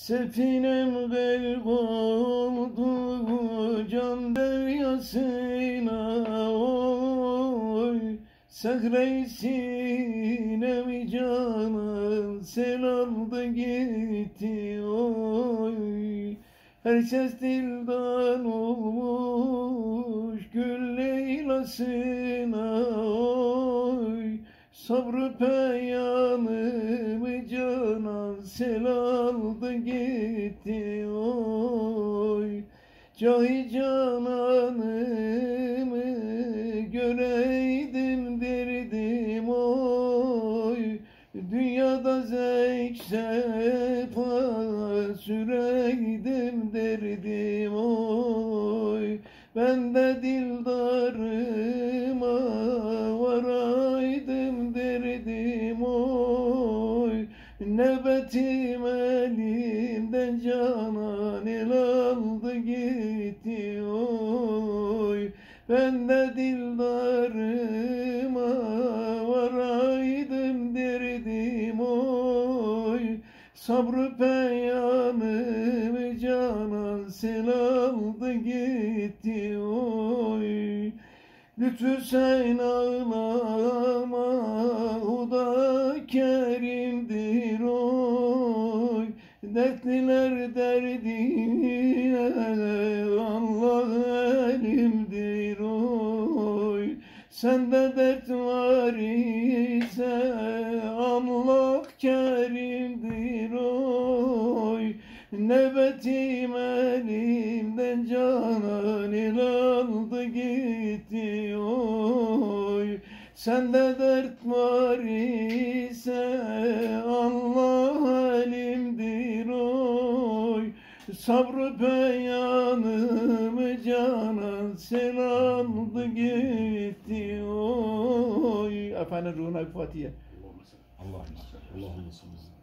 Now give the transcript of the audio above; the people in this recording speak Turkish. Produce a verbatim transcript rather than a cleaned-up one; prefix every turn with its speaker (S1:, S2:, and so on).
S1: Sefinem gark oldu can deryasına, oy Sahra-i sinem canan sel aldı gitti, oy Her ses dildan olmuş gül leylasına, oy Sabrı peyanımı canan sel aldı gitti, oy Cahi cananımı göreydim derdim, oy Dünyada zevk sefa süreydim derdim, oy Ben de dildarıma varaydım derdim, oy Nöbetim elimden canan el aldı gitti, oy Ben de dildarıma varaydım derdim, oy Sabrı peyanımı canan sel aldı gitti, oy Lütfü sen ağlama, o da kerimdir, oy Dertliler derdine Allah elimdir, oy Sende dert var ise Allah kerimdir, oy Nöbetim elimden canan el aldı gitti, oy Sende dert var ise Allah elimdir, oy Sabrı peyanımı canan sel aldı gitti, oy Efendim ruhuna bir Fatiha.
S2: Allah'ım Allah'ım